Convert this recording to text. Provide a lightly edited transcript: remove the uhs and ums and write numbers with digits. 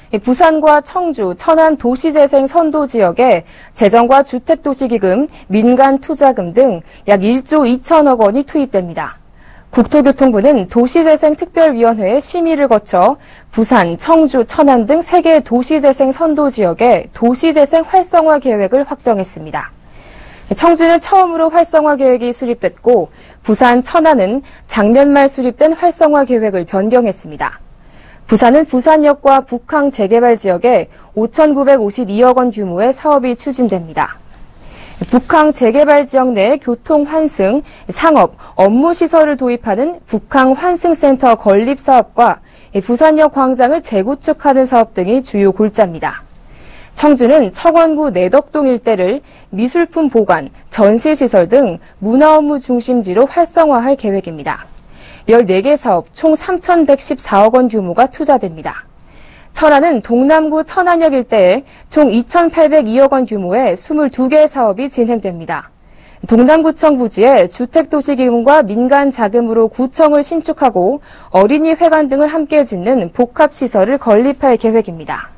부산과 청주, 천안 도시재생 선도 지역에 재정과 주택도시기금, 민간투자금 등 약 1조 2천억 원이 투입됩니다. 국토교통부는 도시재생특별위원회의 심의를 거쳐 부산, 청주, 천안 등 3개 도시재생 선도 지역의 도시재생 활성화 계획을 확정했습니다. 청주는 처음으로 활성화 계획이 수립됐고 부산, 천안은 작년 말 수립된 활성화 계획을 변경했습니다. 부산은 부산역과 북항 재개발 지역에 5,952억 원 규모의 사업이 추진됩니다. 북항 재개발 지역 내 교통 환승, 상업, 업무 시설을 도입하는 북항 환승센터 건립 사업과 부산역 광장을 재구축하는 사업 등이 주요 골자입니다. 청주는 청원구 내덕동 일대를 미술품 보관, 전시시설 등 문화 업무 중심지로 활성화할 계획입니다. 14개 사업 총 3,114억 원 규모가 투자됩니다. 천안은 동남구 천안역 일대에 총 2,802억 원 규모의 22개 사업이 진행됩니다. 동남구청 부지에 주택도시기금과 민간자금으로 구청을 신축하고 어린이회관 등을 함께 짓는 복합시설을 건립할 계획입니다.